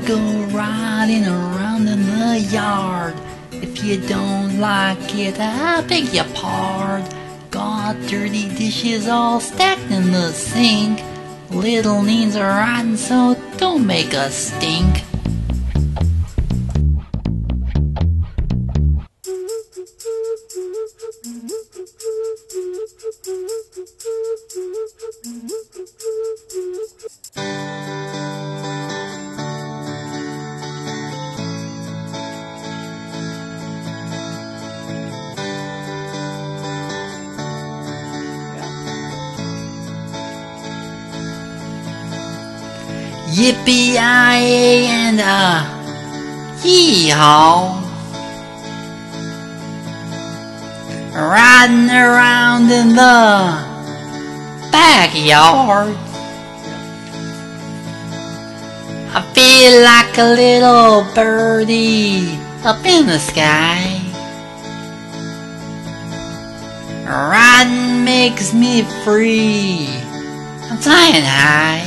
go riding around in the yard. If you don't like it, I beg your pardon. Got dirty dishes all stacked in the sink. Little Neens are riding, so don't make us stink. Yippie-I-A and yee-haw, riding around in the backyard. I feel like a little birdie up in the sky. Riding makes me free, I'm flying high.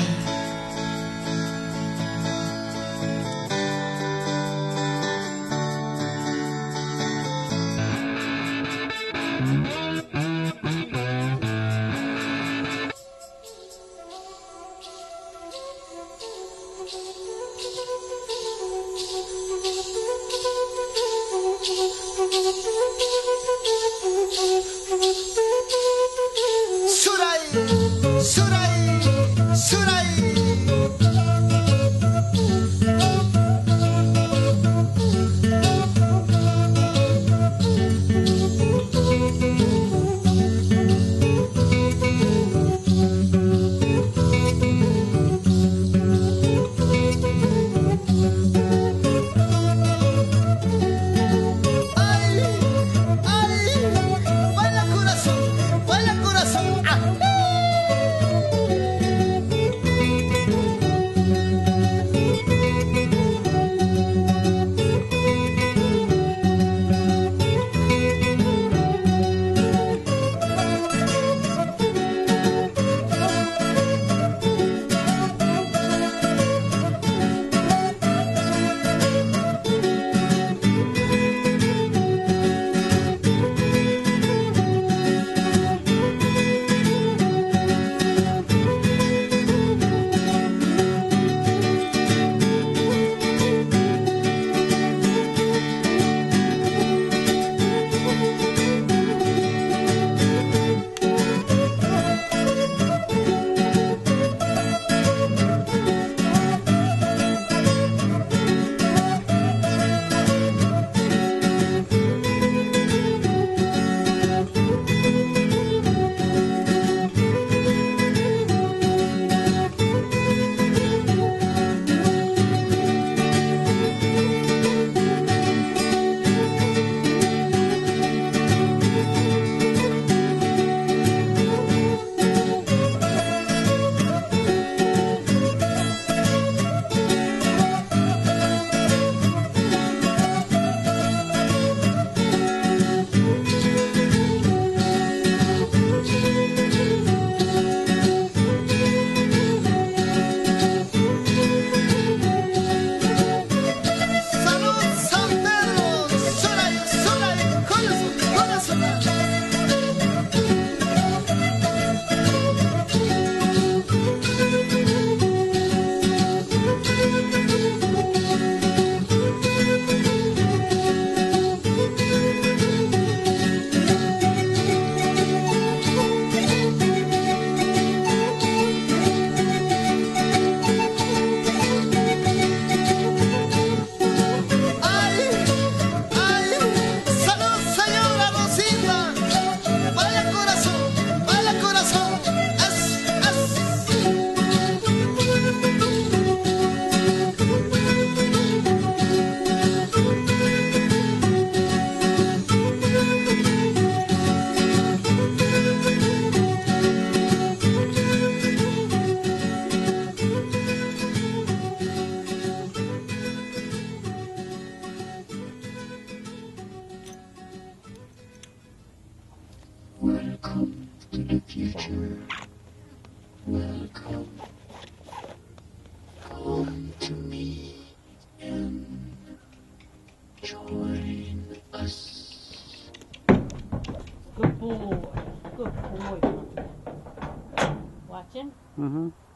Welcome to the future. Welcome home to me. Join us. Good boy. Good boy. Watch him. Mm-hmm.